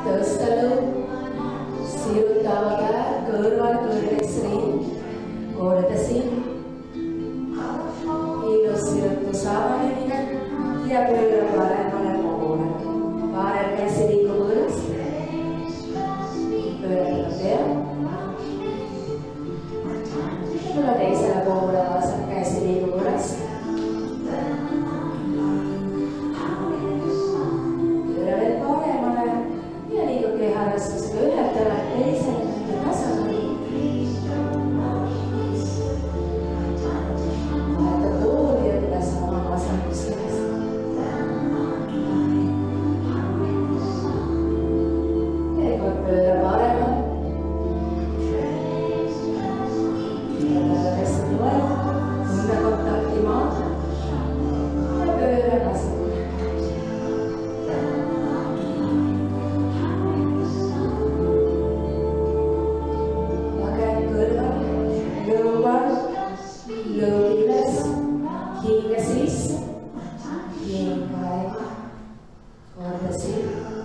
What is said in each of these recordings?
tõstelu, sirutava käe kõrval kõrgeks ring, kordasin. Ilus sirutus avanemine ja pööra paremale poole. Parem käsi liigub üles, pööratada pea. Tule teisele poole, vasak käsi liigub üles. Pööra veel paremale ja liigub keharastusega ühelt jalalt teisele ja tasakaalu. Vaheta pooli ja tule sama vasakust käest. Keekord pööra paremale. Tunne kontakti maad ja pööra vasakule. Lage kõrval, lõuval, lõug üles, hinge sisse, hinga välja, kordasin.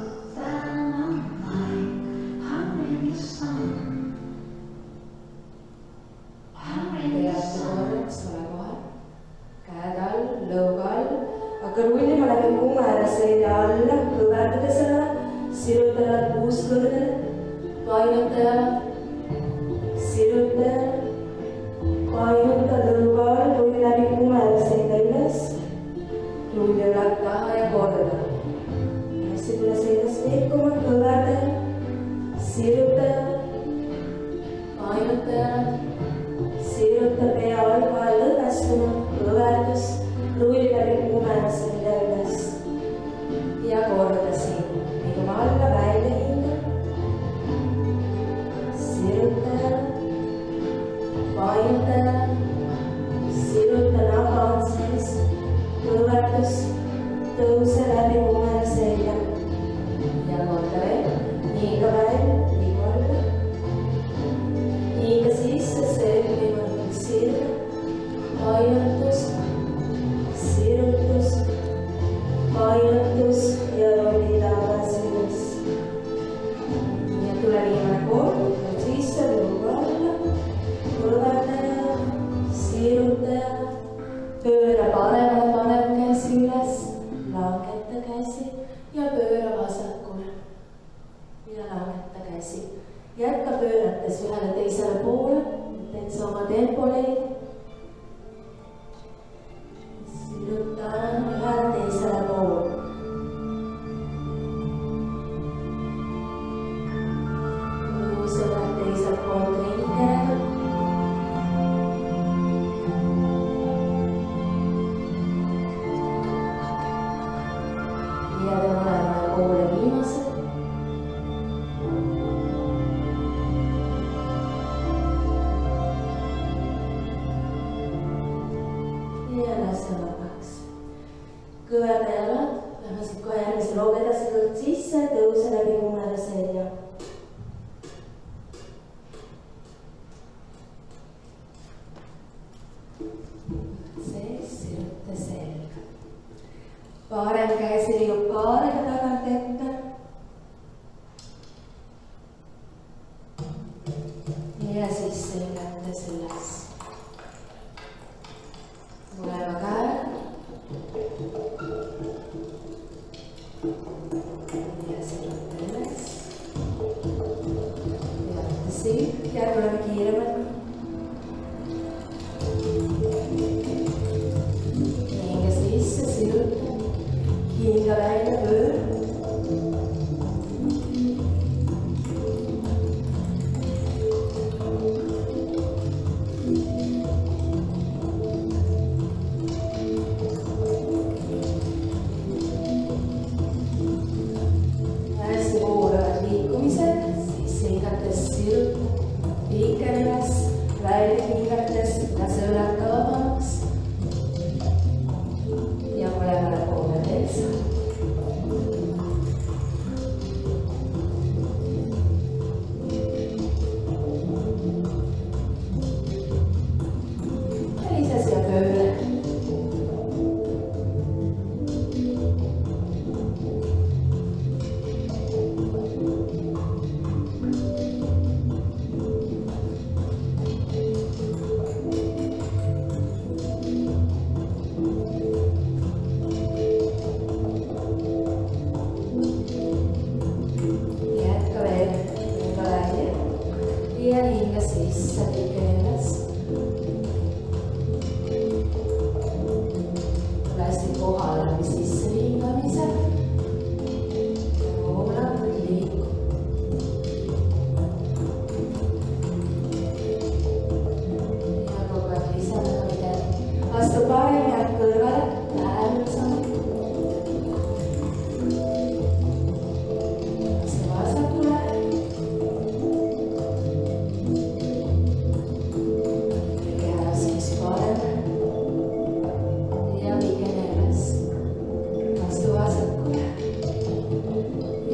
Hakka rullima läbi kuumäära selja alla, kõverduda selle, siruta jalad puust kõrgele, painuta jalad, siruta jalad, painuta lõuga all, rulli läbi kuumäära selja üles, rulli jalad taha ja korda. Hästi tule seljast liikuma, kõverda jalad, siruta jalad, painuta jalad, siruta pea alga lõdvestunud, kõverdus, rulli läbi kuumäära selja üles ja kordasin. Liigume alla, välja hinga. Siruta jalad, painuta jalad, siruta naba on sees, kõverdus, tõuse läbi kuumäära selja ja korda veel. Hinga välja, liigu alla. Hinga sisse, selg võimalikult sirge, painutus, sirutus, painutus ja rolli tagasi üles. Ja tule viimane kord, sisse, lõuga alla, kõverdaja, sirutaja, pööra paremale, paneb käsi üles, langeta käsi ja pööra vasakule ja langeta käsi. Jätka pöörates ühele teisele poole, teed sa oma tempo leida. Sirutan ühele teisele poole. Tõuse ühele teiselt poolt ringkäega. Ja te mõlemale poole viimased. Ja lase vabaks. Kõverda jalad, lähme siit kohe järgmise looga edasi kõht sisse, tõuse läbi kuumäära selja. Sees, siruta selg. Parem käsi liigub kaarega tagant ette. Ja siis seljates üles. Mõlema käe. Ja siruta üles. Peate siit ja tuleme kiiremalt. Hinga sisse, siruta. Hinga välja, pöör. Hästi poole liikumised, siis hingates siruta, liike üles.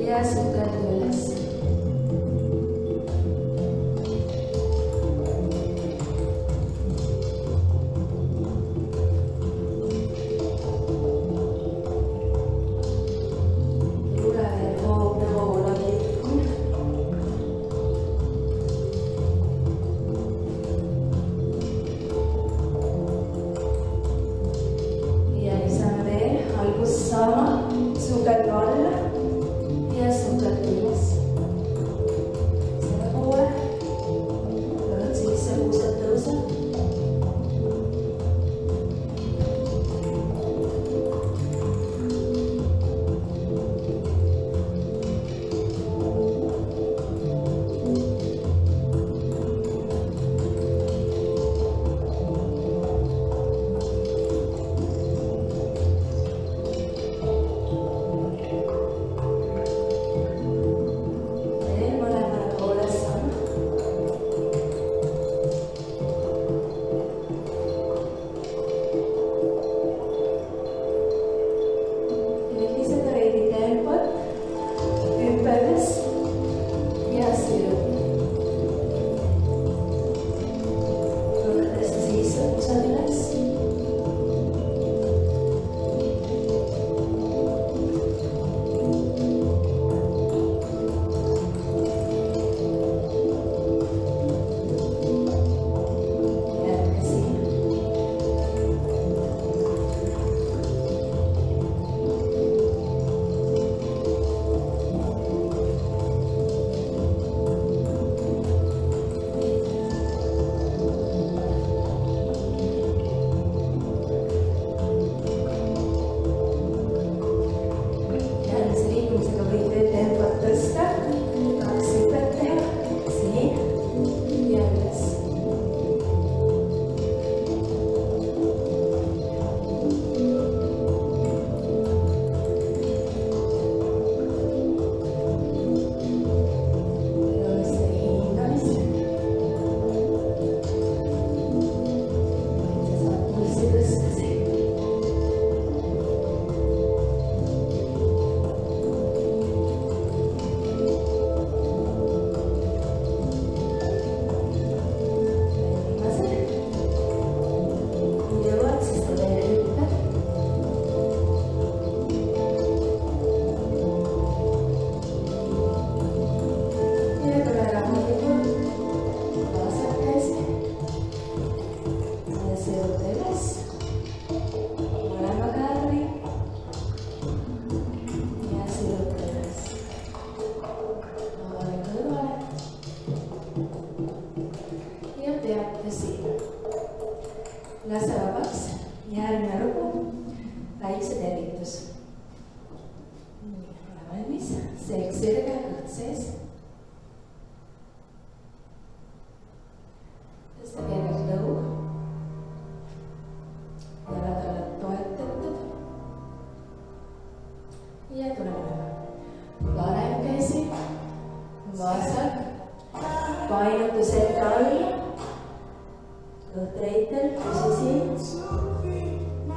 ja sukelda üles. Lase vabaks, järgmine lugu, väikse tervitus. Ole valmis, selg sirge, kõht sees. Tõsta kergelt lõu. Jalad oled toetatud. Ja tuleme. Parem käsi, vasak, painutus ette alla. Kõht reitel, püsi siin.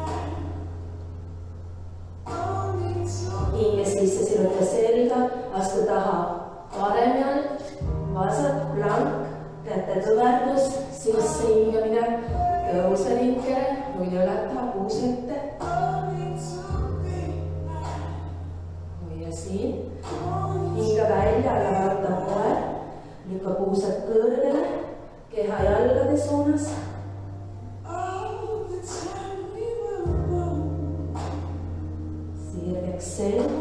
Hinge sisse, siruta selga, astu taha. Parem jalg, vasak, plank, käte kõverdus, sisse hingamine, tõuse linkele, null ülata, puus ette. Hoia siin. Hinga välja, alla vaata koer, lükka puusad kõrgele. Keha jalgade suunas. Sirgeks selg.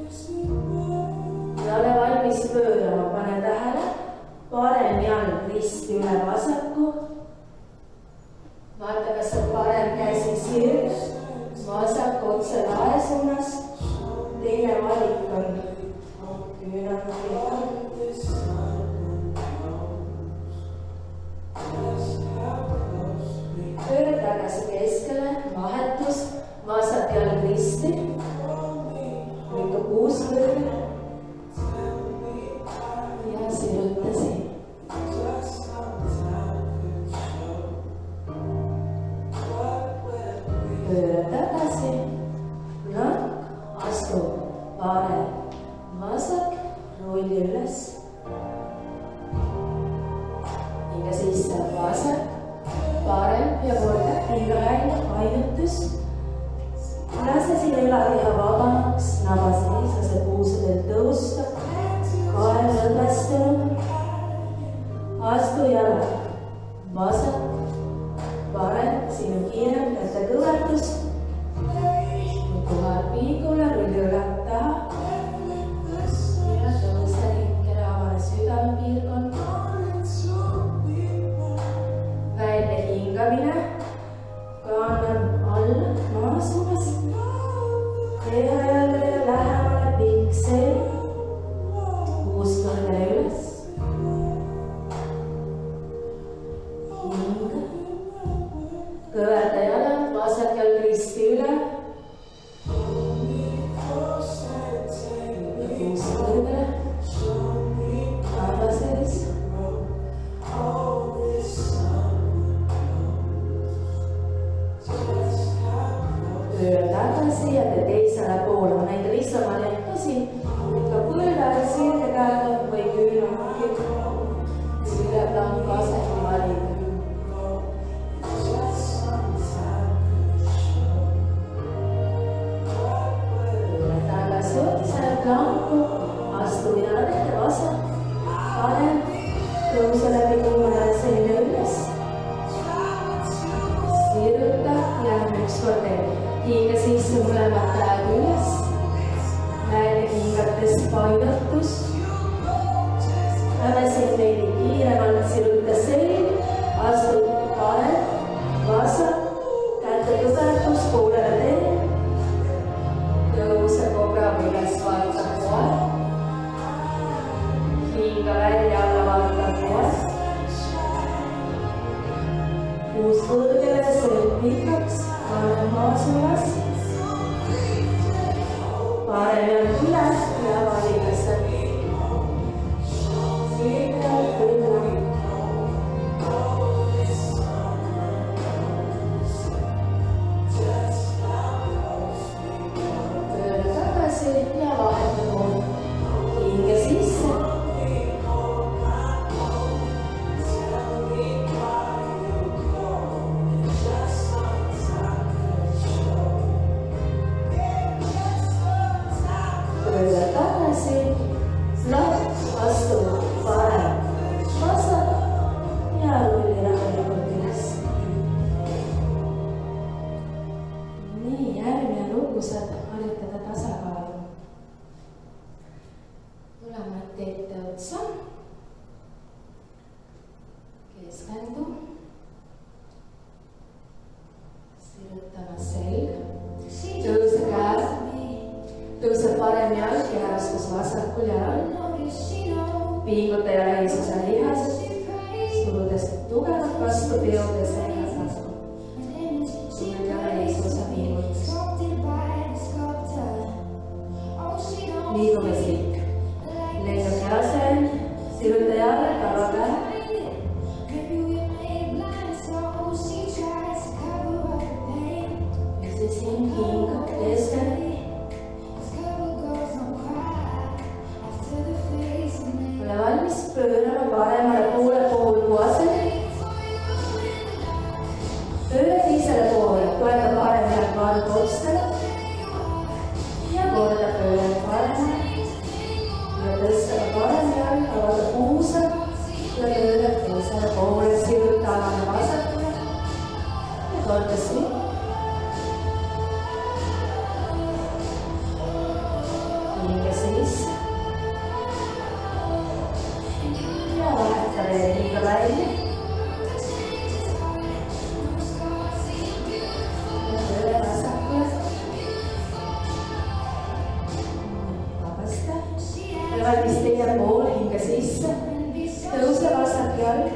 Ja ole valmis pöörama, pane tähele. Parem jalg risti üle vasaku. Vaata, kas on parem käsi sirg. Vasak otse lae suunas. Teine valik on küünal keha. Pööra tagasi keskele, vahetus, vasak jalg risti, lükka puus kõrge ja siruta siin. Pööra tagasi, plank, rulli ülles. Hinga sisse vasak, parem ja korda hinga välja, painutus. Lase siin ülakeha vabamaks, naba sees, lase puusadel tõusta, kael lõdvestunud. Astu jala, vasak, parem, siin on kiirem, käte kõvertus. Kohal piigule, rulli ülalt taha. Ja tõusta linkele, avane südamepiirkond. Välja hingamine, kannan alla, maa suunas. Keha jälle lähemale, pikk selg. Puuskõrne üles. Hinga. Kõverda jalad, vasak jalg risti üle. Puuskõrne. Naba sees. Pööra tagasi ja tee teisele poole. Ma näitan lihtsalt, ma näitasin ka põlvele sirgekäega või küünlaga. Üleplank aseti valida. Pööra tagasi otsa ja planku. Astu jalad ette vasak. Pane. Tõuse läbi kuumale selja üles. Siruta ja üks kord hinga sisse mõlemad käed üles. Välja hingates painutus. Lähe siin veidi kiiremalt, siruta selg. Astu parem, vasak, käte kõvertus poolele tee. Tõuse kobra üles, vaata kohe. Hinga välja alla, vaata kohe. Puus kõrgele, selg pikaks. Annan maa suunas. Parem jalg üles ja valikasse. Sirge kõrna. Pööra tagasi ja vaheta pool. Hinge sisse. Astu parem, vasak ja rulli rahulikult üles. Nii, järgmine lugu saab harjutada tasakaalu. Tuleme ette otsa. Keskendu. Sirutame selg. Tõuse käed. Tõuse parem jalg ja raskus vasakul jalal. Pinguta ja lähisuse lihased, surudes tugevalt vastu peodes lihased. Tunned ja lähisuse pingutus. Liigume siit. Leiab jase, siruta jalg, tava käe. Ja siis hinga, keskel. Valmis pöörama paremale poole poolkuasele. Pööre teisele poole, toeta parem jalg vargustele. Ja korda pööre paremale. Ja tõsta parem jalg, avada puusa. Ja pööre teisele poole, siruta avane vasakule. Ja korda siin. Hinge sisse. Hinga välja. Ja pööre vasakule. Vabasta. Ja valmis teine pool, hinga sisse. Tõuse vasak jalg.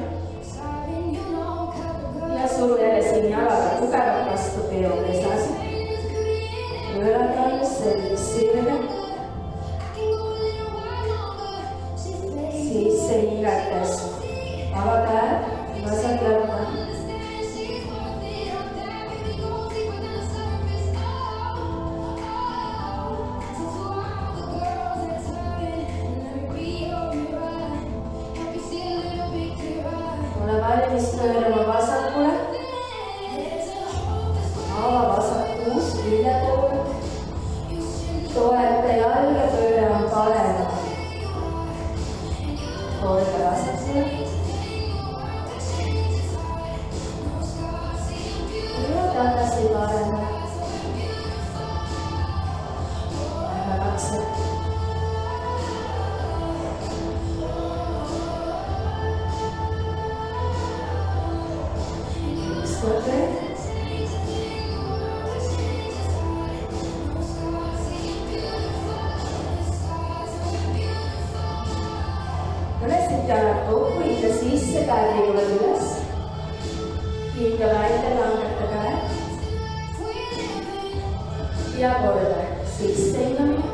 Ja suru jälle siin jalaga tugevalt vastu peopesas. Pööra talus, selg sirge. Sisse hingates. Ava käed, vasak jalga. valmis pöörama vasakule. Ava vasak kuus külje poole. Toeta jalga pöörama parema. Hoida vasakule. Ja tagasi parema. Lähme makse. Ükskord veel. Mõlesid jalad kokku, hinga sisse, käed liiguvad üles. Hinga välja, langeta käe. Ja korda sisse hingamine.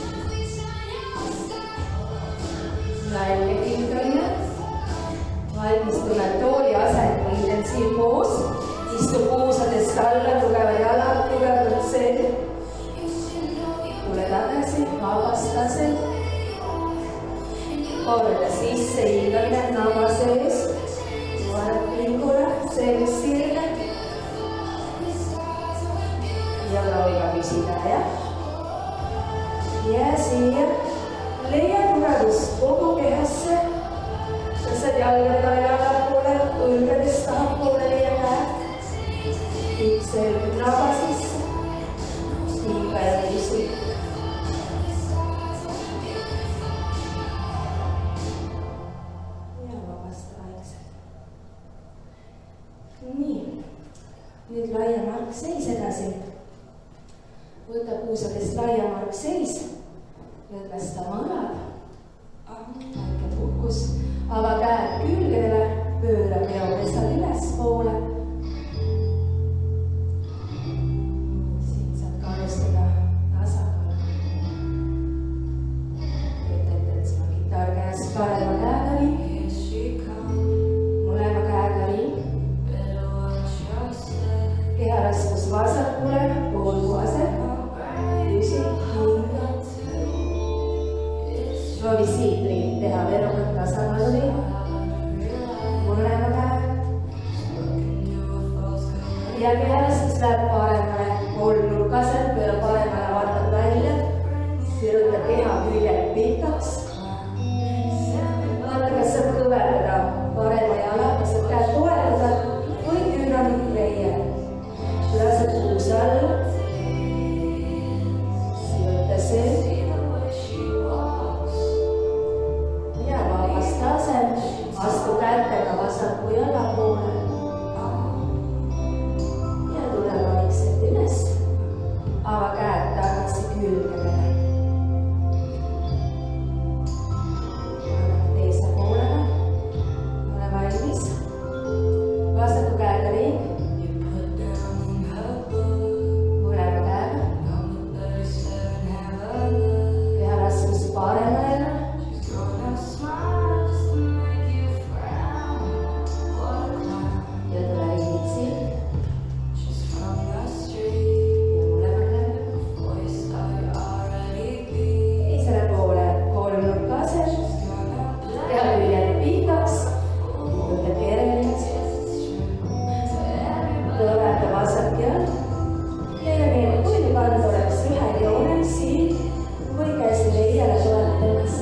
Välja hingamine. Valmistume tooli asendu intensiivpoos. Istu puusadest alla, tugevad jalad, tugevalt see. Tule tagasi, vabasta see. Korda sisse hingamine, naba sees. Vaadab pingule, sees sirge. Ja lauga püsida, jah. Ja siia. Leia tugevust kogu kehasse. Tõstad jalgadega jalappoole, õlgadest tahapoole leia käe. Kõik selge naba sisse. Hinga ja püsi. Ja vabasta vaikselt. Nii. Nüüd laia mark seis edasi. Võta puusadest laia mark seis. Lõdvesta mõõnab. Väike puhkus. Ava käed külgedele. Pööra peopesad üles poole. Siin saad kannustada tasakaal. Võtad sinu kitar käest parema käega ring. Mõlema käega ring. Keharaskust vasakule, poolkuase. Püsi, hinga. Proovi siit ring teha verukat tasakaalu ring. Mõlema käe. Ja keharaskust läheb paremale, kolmnurkaselt, pööra paremale, vaatad välja. Siruta keha küljed pikaks. Vaata, kas saab kõverdada parema jala, kas saab käed toetada või küünanud leia. Lased puuse alla. Siruta see. Ja vabasta asend. Astu kätega vasaku jala poole. Ja tule vaikselt üles. Ava käed tagasi külgedele. Teise poolele. Ole valmis. Vasaku käega ring. Mõlema käega. Keharaskust paremale. Ja tule ringid siin. Ja mõlema käega. Teisele poole kolmnurkasel. Ja küljed pikaks. Võta kerelind. Kõverda vasak jalg. Teile meeldib, kui kand oleks ühel joonel siin või käsi leiale toetamas.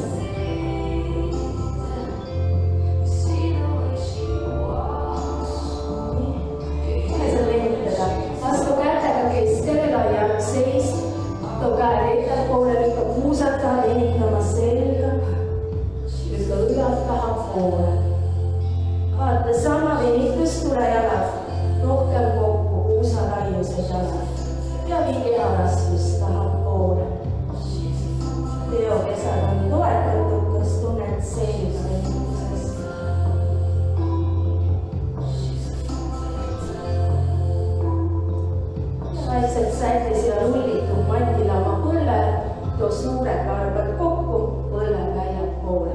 Kohe saab lenitada. Astu kätega keskele, laiaks seis. Too käed ettepoole, lükka puusad taha, venitama selga. Lükka õlad taha poole. Vaata sama venitus, tule jalad. Rohkem kokku, puusa laiused jalad. Ja vii keharaskust taha poole. Teokesad on toetatud, kas tunned selga venitusest. Vaikselt sätis ja rullitud matile oma põlve. Too suured varbad kokku, põlved väljad poole.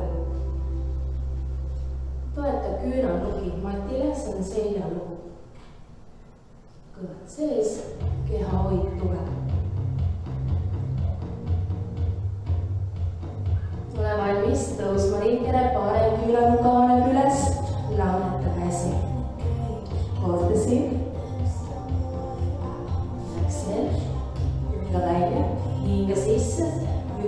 Toeta küünalnukid matile, see on seljalugu. Kõvad sees, keha hoid tugev. Ole valmis tõusma ringele, parem küünalnukk avaneb üles, langeta käsi.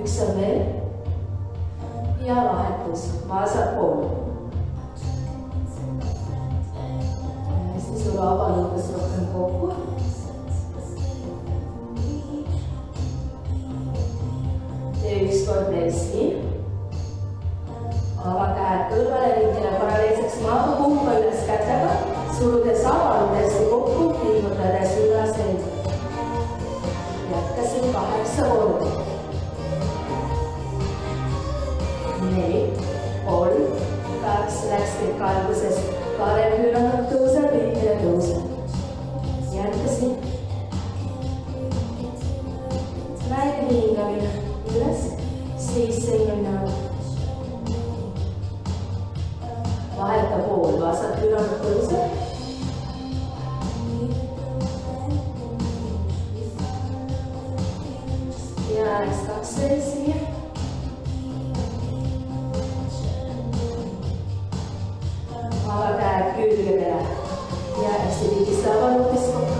üks on veel. Ja vahetus vasakpool. Hästi sul avaliikus rohkem kokku. Tee ükskord veel siin. Ava käed kõrvale, linkile paralleelseks maaga, kumba üles kätega, surudes avaludesti kokku, liigutades üles. Jätkasin 8 korda. 4, 3, 2, läks kõik alguses. Parem hüllanud tõuseb, linkile tõuseb. Jätkasin. Väike hingamine üles, siis selline vahelda pool, vasak hüllanud tõuseb. Ja läks 2 veel siia. Ava käed külge peale ja hästi pidist avaluudest kokku.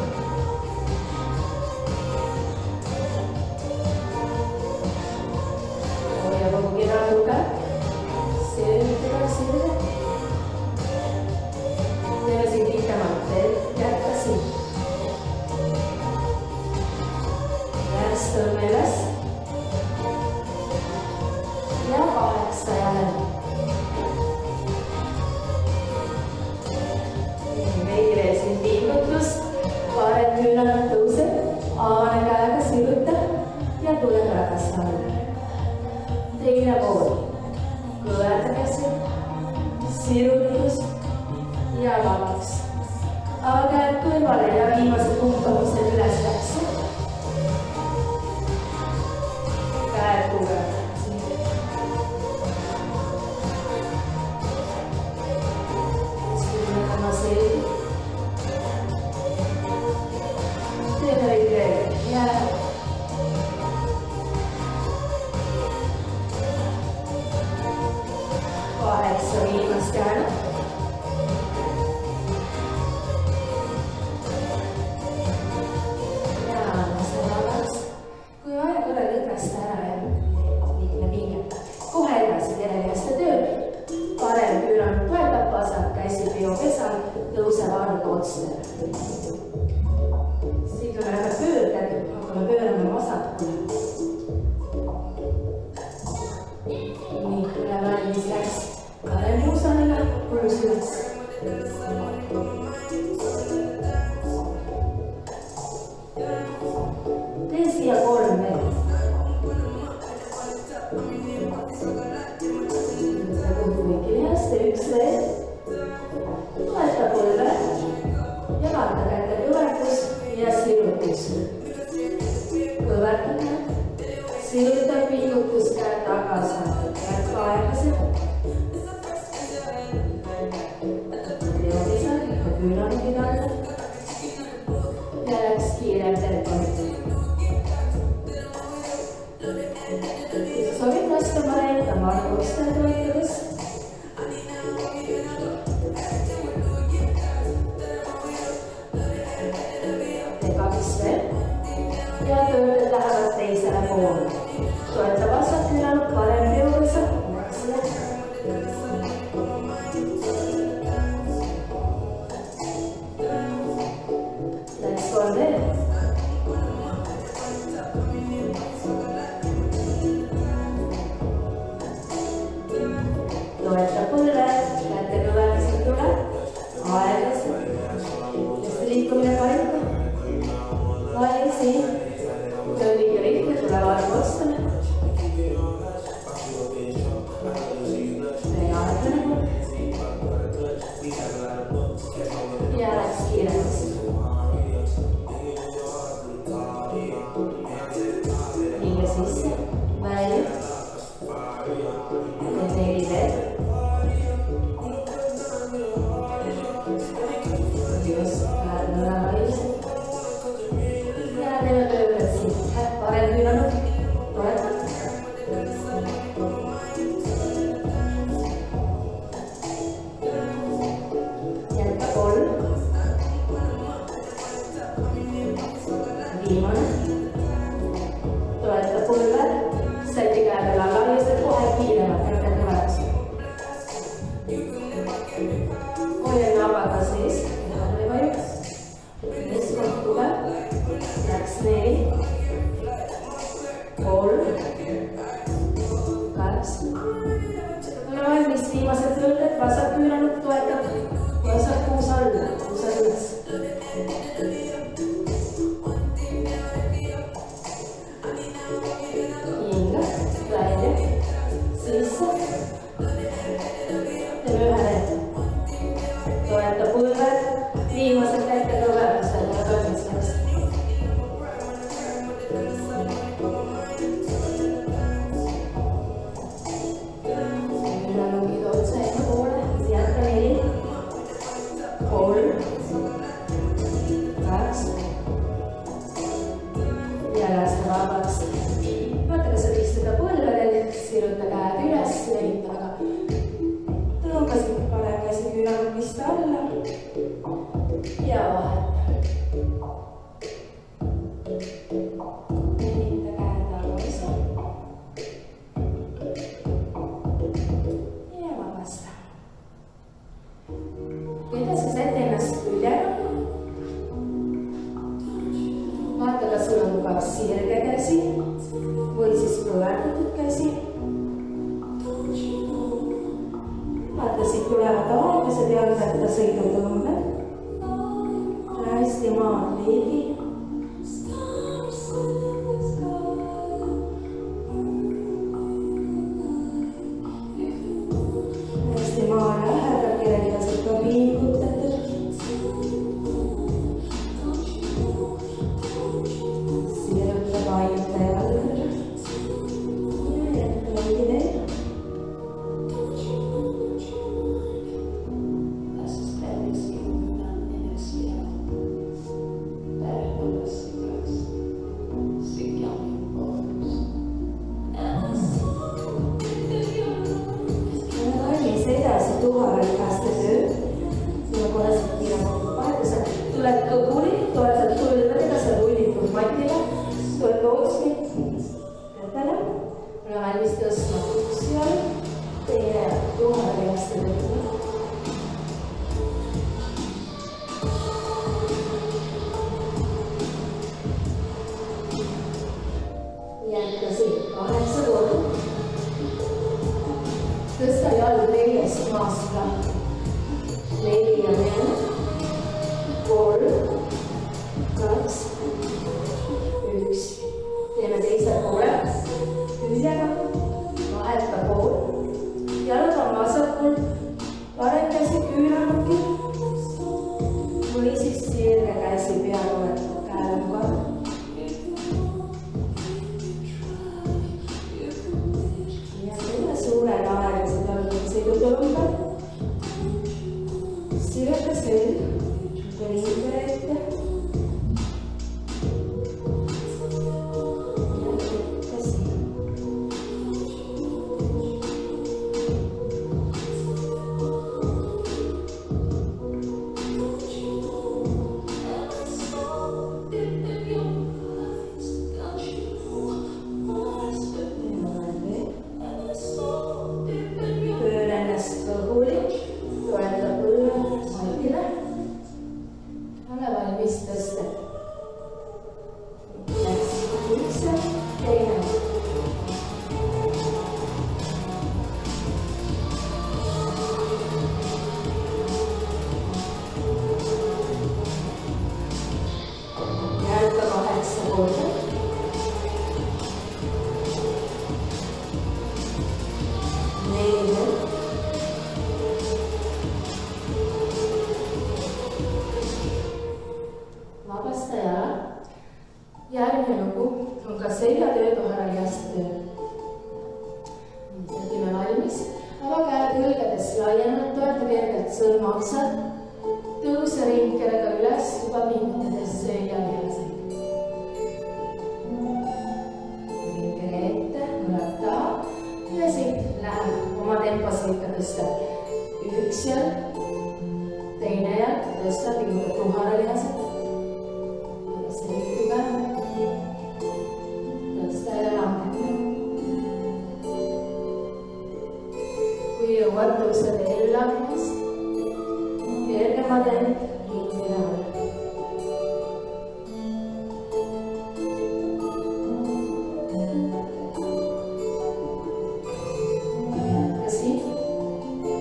Hoia kogu kena tuge. Selgega sirge. Teeme siin pikemalt veel. Jätkasin. Järstõmme üles. Ja 8 jälle. Veidi veel siin pingutus. Parem hüllanud tõuseb. Avane käega sirutab ja tuleb tagasi alla. Teine pool. Kõverdage siin. Sirutus ja vabaks. Ava käed kõrvale ja viimased pumpamised üles läksid. Käed tugevdavad. Teeme veidi veel. Ja 8 viimast jäänud. Ja lase vabaks. Kui vaja korra lõdvesta ära ja liigne pinget. Kohe edasi tereveste tööl. Parem püüranud toetab, vasak käsi biopesal, tõuseb arg otstele. Siit on väga pöörded, hakkame pöörama vasakule. Nii, üle valmis läks. Parem muusaniga, pulus üles. Tee siia 3 veel. Tee 1 veel. Toeta põlve ja vaata kätte kõvertus ja sirutus. Kõverdage, sirutab pingutus käed tagasi, käed aeglaselt. Teadised, küünad pidada ja läks kiirem tempo. Kui sobib lasta variant, vargustel toetades. Ja pöörded lähevad teisele poole. Toeta vasak hüllanud, parem peopesa. Läks 3 veel. Toeta põlve, käte kõverdasid üle, aeglaselt. Hästi liikumine paika. Valik siin. See on liiga lihtne, tuleb arv ostame. Ja aeglane. Ja läks kiiremaks. Hinge sisse, välja. Ja 4 veel. viimased õlged vasak küünanud toetab vasak puus alla, puusad üles. Hinga, välja, sisse. Teeme ühe reetu. Toeta põlved, viimased käitega väärtusel ja toimiseks. Küünanukid otse enda poole, jätka 4, 3, 2 ja lasta vabaks. Vaata, kas saad istuda põlvedel, siruta käed üles, lehita väga. Tõmbasid parem käsi küünanukist alla ja vaheta. Lehita käed tagasi ja vabasta. Edasi säti ennast küljega. Vaata, kas sul on mugav sirge käsi või siis põverdatud käsi. Vaata, siit tulevad aeglased jalgratta sõidutõmbed. Hästi maad ligi. Hästi maa lähedal, kellega saab ka pingutatud. Siruta vainuta jalgadele. Ja jätka veidi veel. Tõsta jalg neljast maast ka. 4 ja 4, 3, 2, 1. Teeme teise poole. Küljega, vaheta pool. Jalad on vasakul, parem käsi küünanukil. Või siis sirge käsi peale käe mugav. Suured aeglased jalgad sõidutõmbed. Siruta selg, põlvede ette. Ja võtta siin. Järgmine lugu on ka seljatöö toharaliaste töö. Tegime valmis. Ava käed õlgades laiemalt, toeta kergelt sõrmaoksad. Tõuse ringkelega üles, juba pingutades seljalihased. Ringkere ette, õlad taha ja siit läheb oma tempos ikka tõsta. Üks jalg, teine jalg, tõsta, pingutab tuharalihased. Kui jõuad tõusta veel lagnas, kergemad end ringi all. Jätka siit.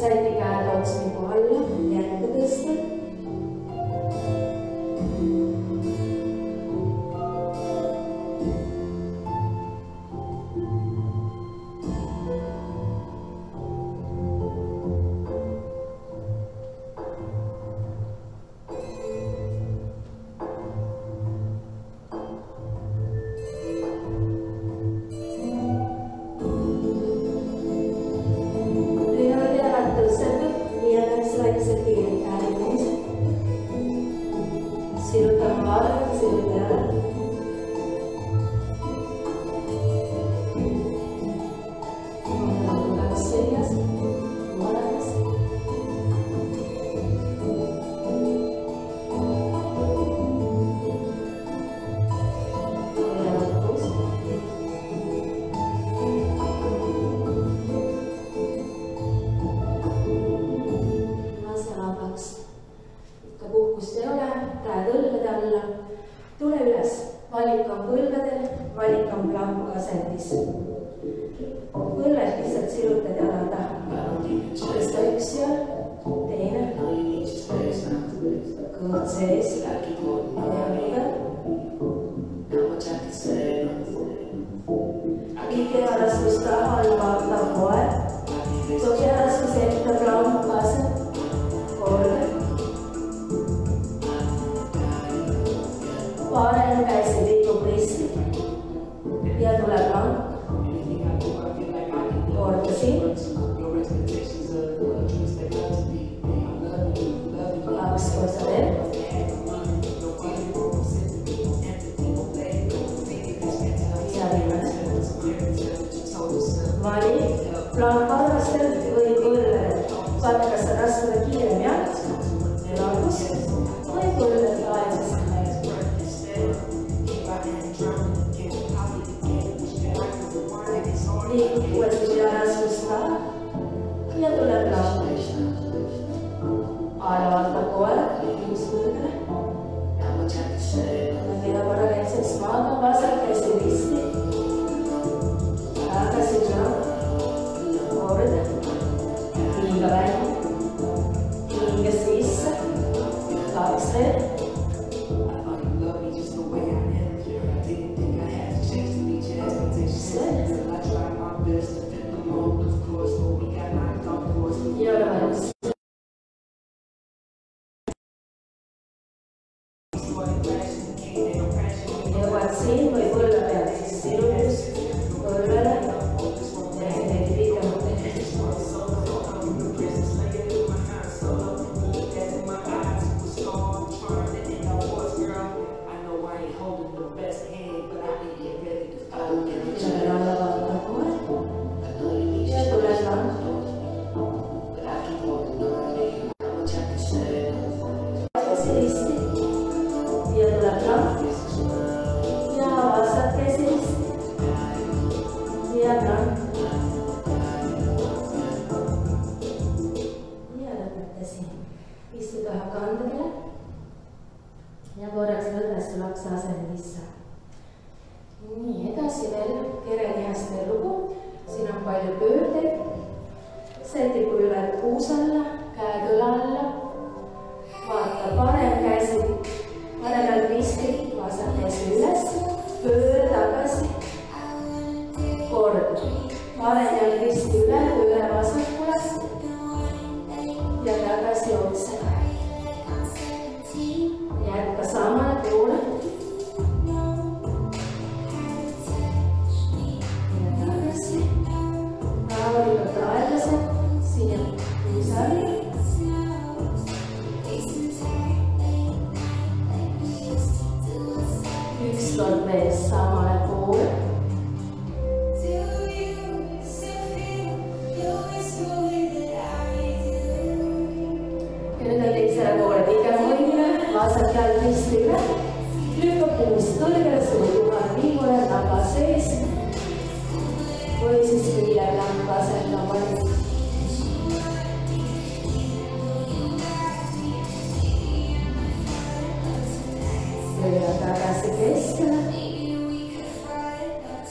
saite käed otsmiku alla, jätku tõsta.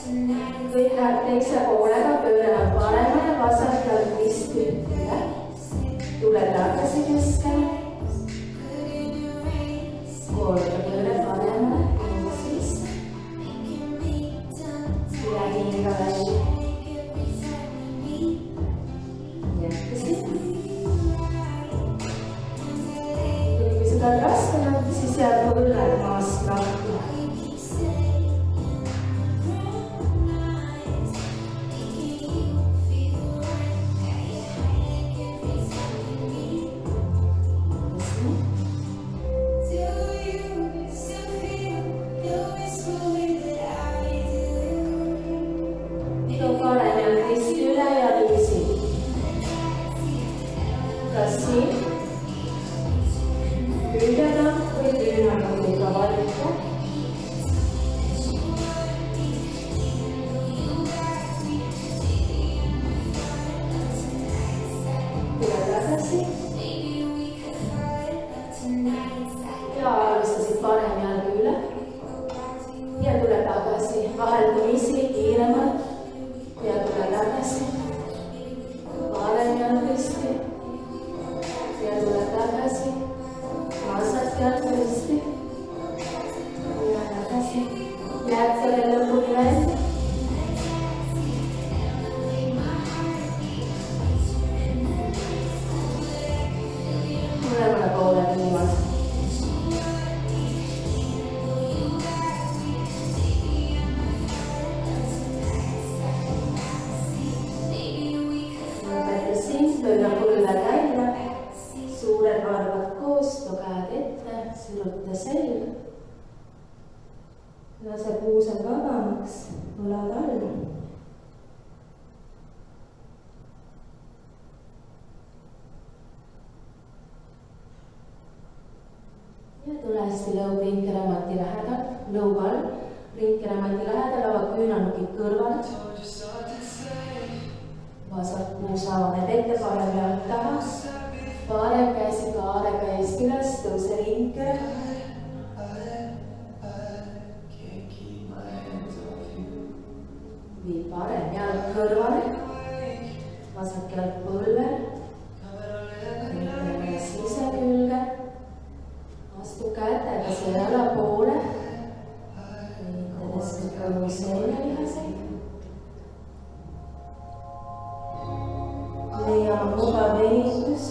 Kõik läheb teise poolega, pöörame paremale, vasakalt risti üle. tunned raskemalt, siis jääb põlved maast lahti. Löydän põlved välja, suured varvad koos, käed ette, siruta selg. Lase puusad vabamaks, võlad all. Ja tule hästi lõu ringkeramati lähedal, lõu all, ringkeramati lähedal, ava küünanukid kõrval. Vasak puusa avaneb ette, parem jalg taha, parem käsi kaarega eest üles, tõuse ringkere. Vii parem jalg kõrvale, vasak jalg põlvel, sisekülge, astu kätega selle alapoole, liitades kõrvu seljalihaseid. Leia mugav venitus.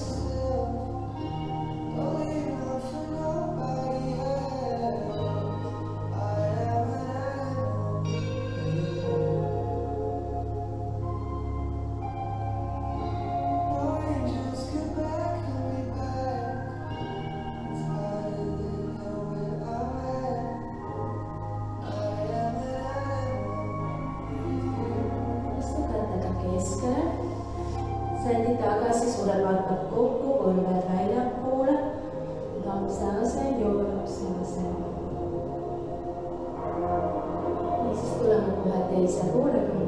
Astu kätega keskele. Sändi tagasi, suured varpad kokku, põlved väljapoole, lapse asem, joogalapse asem. Ja siis tuleme kohe teise poolega.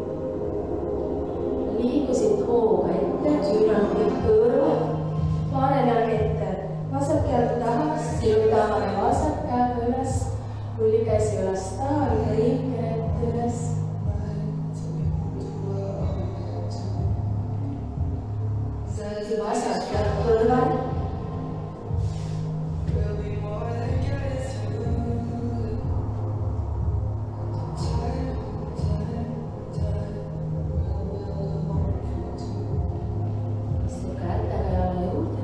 Liigusid hooga ette, küünanukid kõrval, parem jalg ette, vasak jalg taha, sildavane vasak käega üles, lulli käsi üles taha, ringkere ette üles. Vasak jalg kõrval. Astu kätega jala juurde.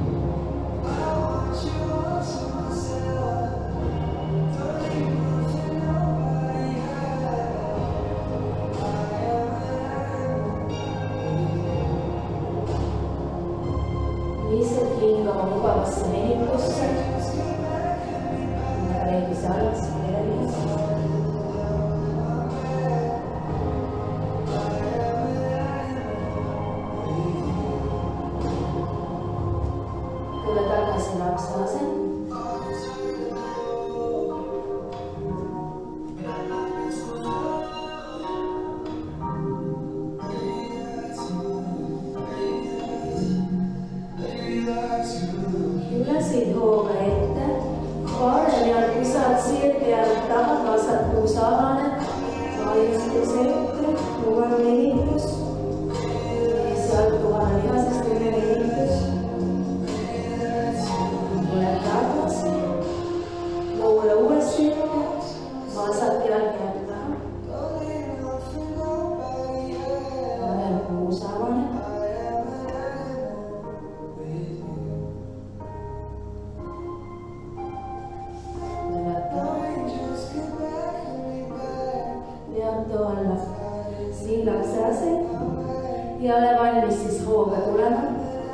Lihtsalt hingama mugavasse venitusse. Reegis alas, kerelis. Tule tagasi lapse asem. Ülesid hooga ette, parem jalg pisad sirge lapse ased ja ole valmis siis hooga tulema.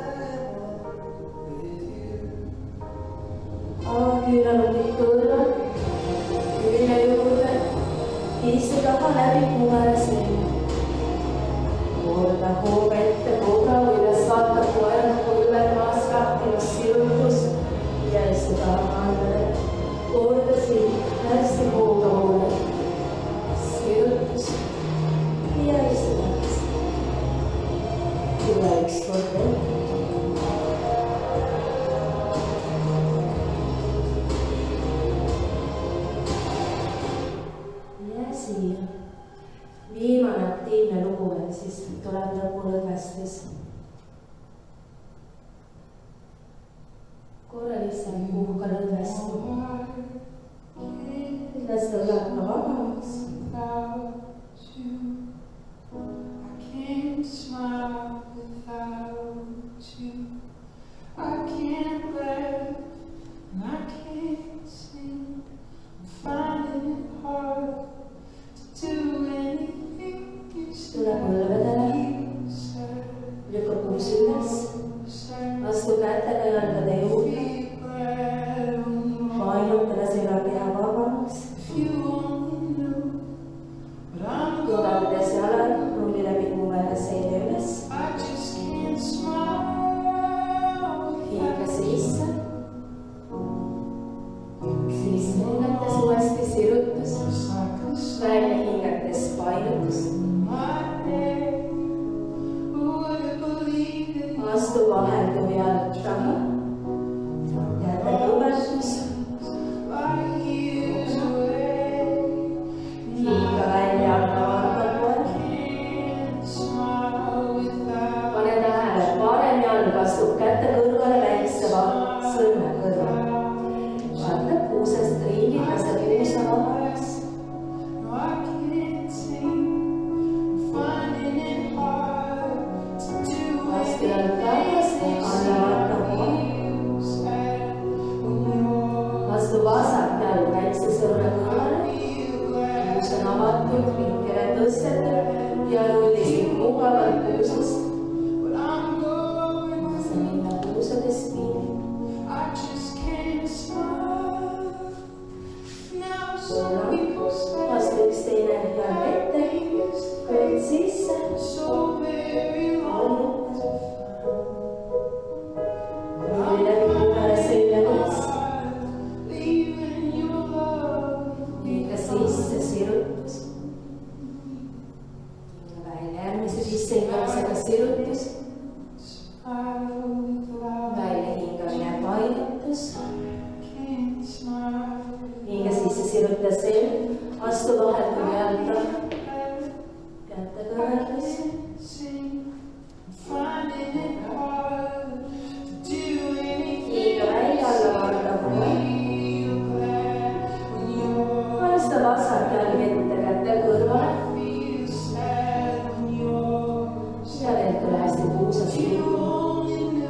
Küünalutid kõrval, küünle juurde, istu taha läbi kumele selja. Korda hooga ette, kobra üles vaatab koerad põlvel maas kahtimas sirutus ja istu taha andele. Korda siin, hästi hooga hoole. Sirutus ja istu tagasi. Tule üks kord ette. Viimane aktiivne lugu, et siis tuleb lõpulõdvestus. Korra lihtsalt puhka lõdvestu. Las ta läheb ka vabamaks. Tule põlvedele, lükka puus üles, astu kätega jalgade juurde, painutele seljakeha vabamaks, tugevdes jalad, rulli läbi kuumele selja üles, hinga sisse, siis hingates uuesti sirutus, välja hingates painutus. Astu vahelduv jalg taha, jäta kõversus, hinga välja alla vaatapoole, pane tähele, parem jalg astub käte kõrvale väikse sõrme kõrval, vaata kuusest ringi, kas ta kuusa vabaks. Astu vasak jalg väikse sõrme kõrvale, kuus on avatud, ringele tõstetud ja rullisid mugavalt kuusast. Sa minna kuusadest viini. Astu üks teine jalg ette, kõrd sisse, rulli läbi kumele selja üles. Sisse sirutus. Välja järgmise sisse hingamisega sirutus. Välja hingamine painutus. Hinga sisse siruta selg. Astu vahelduv jalg taha. Käte kõverdusse. Hinga välja alla vaata poole. Vasak jalg ette kätte kõrvale ja veel tule hästi puusast liigu.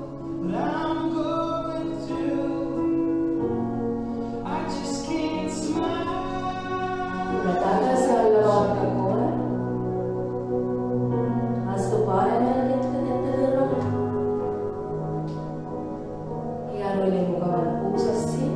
Tule tagasi alla vaata poole. Astu parem jalg ette kätte kõrvale ja rulli mugavalt puusast siin.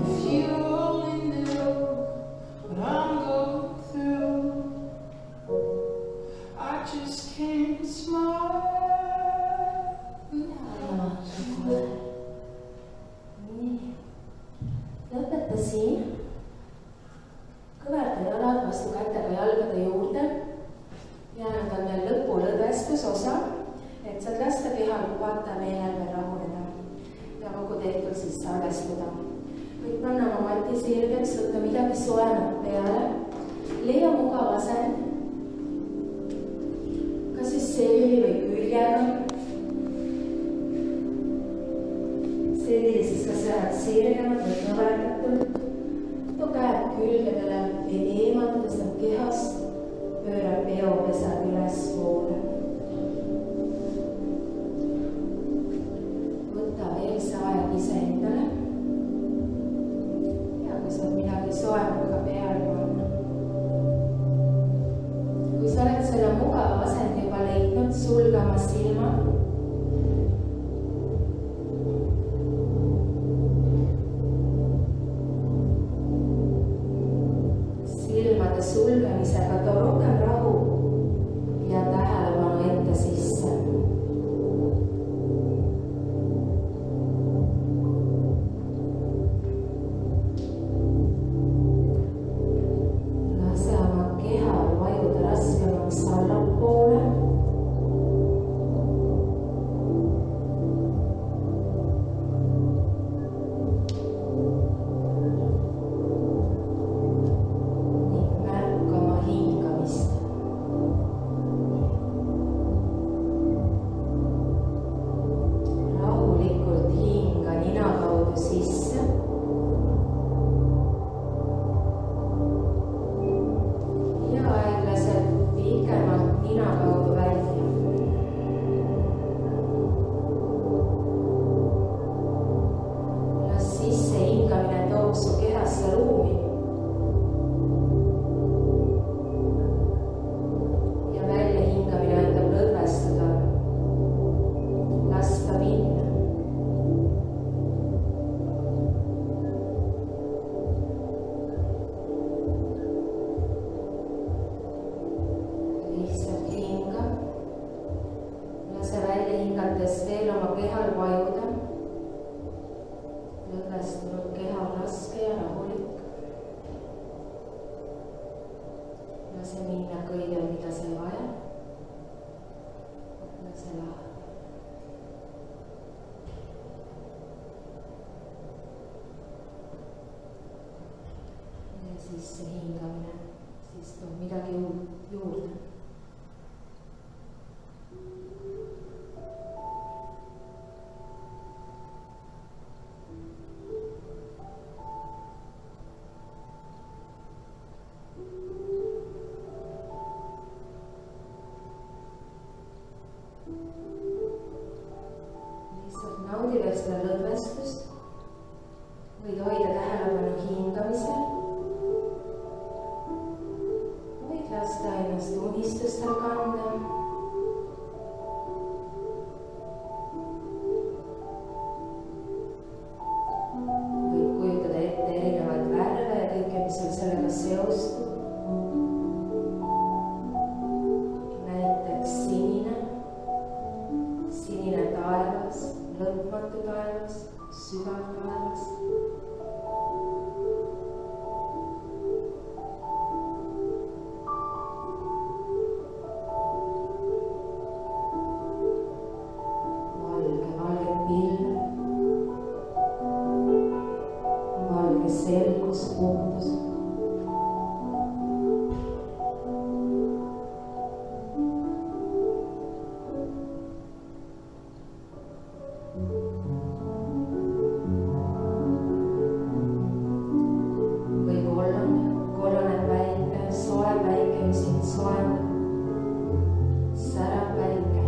Lõpeta siin. Kõverda jalad vastu kätega jalgade juurde. Jäänud on veel lõpulõdvestusosa, et saad lasta kehal kuvata meelel veel rahuneda ja kogu tehtud siis salvestuda. Võid panna oma mati sirgeks, võtta midagi soemat peale, leia mugav asend, kas siis selli või küljega. Selli siis kas läheb sirgemad või kõverdatult. Too käed külgedele, veid eemalt, tõstab kehast, pööra peopesad üles poole. Võta veel see aeg ise endale. Ja kui saad midagi soemat ka peale panna. Kui sa oled selle mugava lihtsalt naudi veel seda lõdvestust. Võid hoida tähelepanu hingamisel. Võid lasta ennast unistustel kanda. Võid kujutada ette erinevaid värve ja kõike, mis sul sellega seostub. Näiteks sinine taevas, lõpmatu taevas, sügav taevas. Valge pilv, valge selgus, puhtus. Või kollane päike, soe päike, mis sind soendab, särav päike.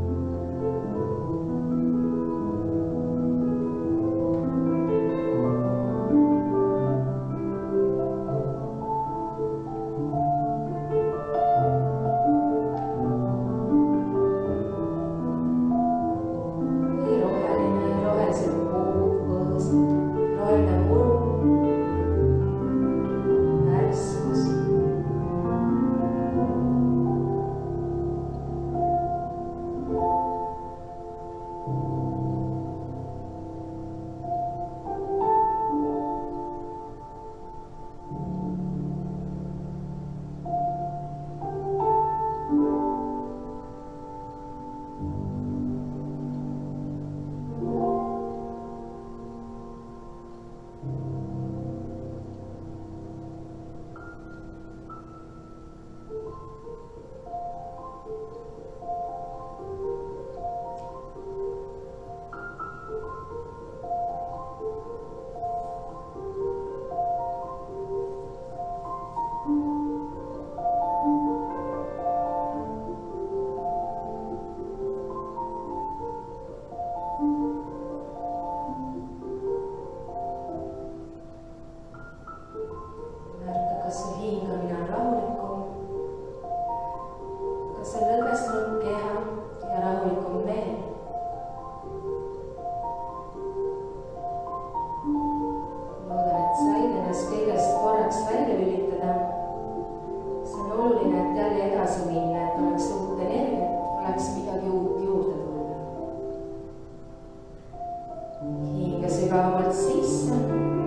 Või rohelised puud põõsad, roheline muru, värskus. Märka, kas su hingamine on rahulikum, kas on lõdvestunud keha ja rahulikum meel. Loodan, et said ennast kõigest korraks välja lülitada. See on oluline, et jälle edasi minna, et oleks uut energiat, oleks midagi uut juurde tulla. Hinga sügavamalt sisse.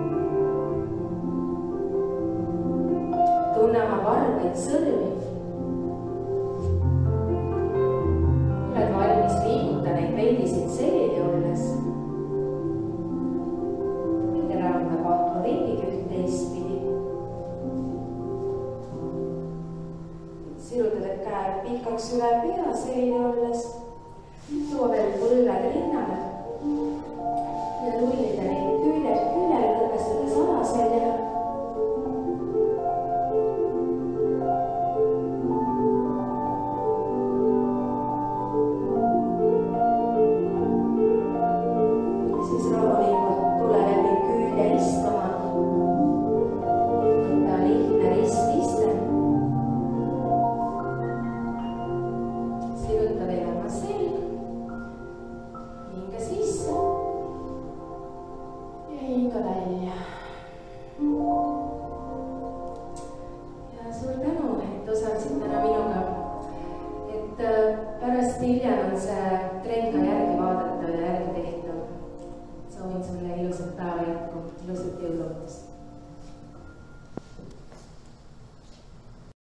Tunne oma varbeid sõrmi. Oled valmis liiguta neid veidisid selili olles. Võid ära anda pahlu ringiga üht teistpidi. Sirutada käed pikaks üle pea selili olles.